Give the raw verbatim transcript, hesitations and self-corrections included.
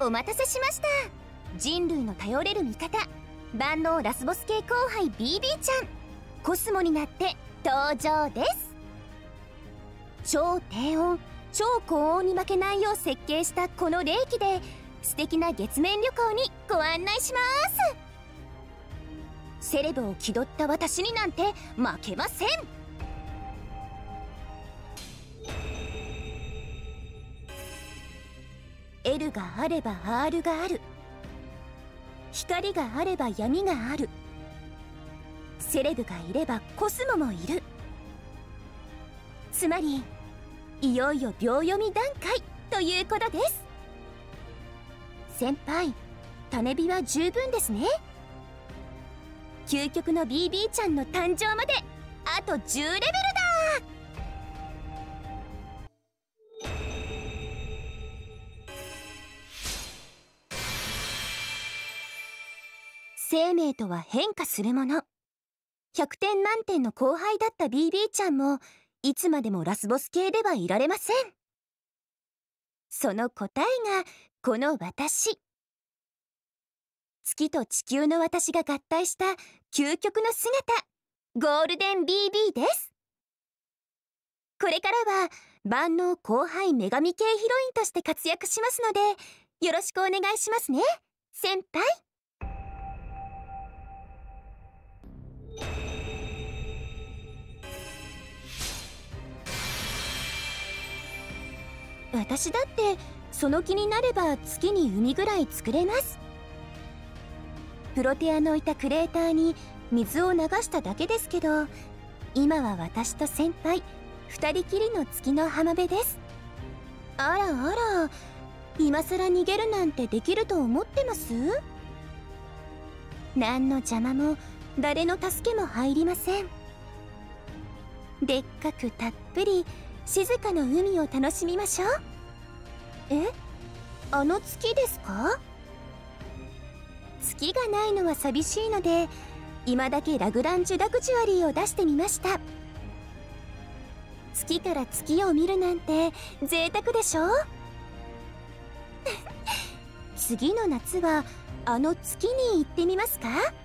お待たせしました。人類の頼れる味方、万能ラスボス系後輩 ビービー ちゃん、コスモになって登場です。超低音超高音に負けないよう設計したこの霊気で素敵な月面旅行にご案内します。セレブを気取った私になんて負けません。L があれば アール がある。光があれば闇がある。セレブがいればコスモもいる。つまりいよいよ秒読み段階ということです。先輩、種火は十分ですね。究極の ビービー ちゃんの誕生まであとじゅうレベルだ。生命とは変化するもの。ひゃくてん満点の後輩だった ビービー ちゃんもいつまでもラスボス系ではいられません。その答えがこの私。月と地球の私が合体した究極の姿、ゴールデン ビービー です。これからは万能後輩女神系ヒロインとして活躍しますのでよろしくお願いしますね、先輩。私だってその気になれば月に海ぐらい作れます。プロテアのいたクレーターに水を流しただけですけど、今は私と先輩二人きりの月の浜辺です。あらあら、今さら逃げるなんてできると思ってます？何の邪魔も誰の助けも入りません。でっかくたっぷり静かな海を楽しみましょう。え？あの月ですか？月がないのは寂しいので今だけラグランジュラグジュアリーを出してみました。月から月を見るなんて贅沢でしょ次の夏はあの月に行ってみますか？